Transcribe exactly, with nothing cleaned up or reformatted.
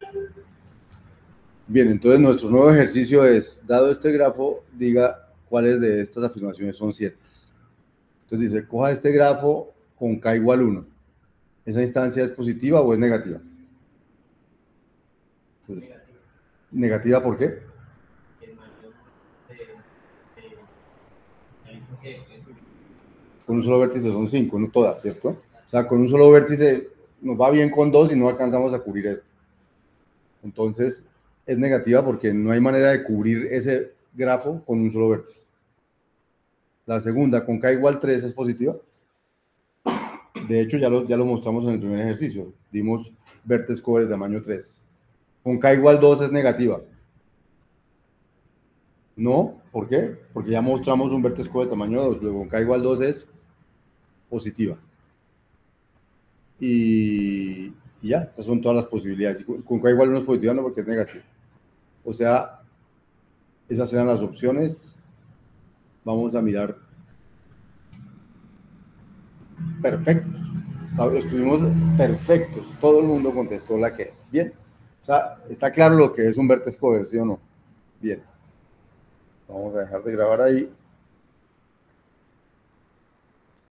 Bien, entonces nuestro nuevo ejercicio es, dado este grafo, diga cuáles de estas afirmaciones son ciertas. Entonces dice, coja este grafo con k igual uno. ¿Esa instancia es positiva o es negativa? Entonces, ¿negativa por qué? Con un solo vértice son cinco, no todas, ¿cierto? O sea, con un solo vértice nos va bien con dos y no alcanzamos a cubrir esto. Entonces, es negativa porque no hay manera de cubrir ese grafo con un solo vértice. La segunda, con k igual tres, es positiva. De hecho, ya lo, ya lo mostramos en el primer ejercicio. Dimos vértices cover de tamaño tres. Con k igual dos es negativa. No, ¿por qué? Porque ya mostramos un vértice cover de tamaño dos. Luego, con k igual dos es positiva. Y, y ya, esas son todas las posibilidades. Y con, con k igual uno es positiva, no, porque es negativo. O sea, esas eran las opciones. Vamos a mirar. Perfecto. Estuvimos perfectos. Todo el mundo contestó la que. Bien. O sea, está claro lo que es un vértice cover, ¿sí o no? Bien. Vamos a dejar de grabar ahí.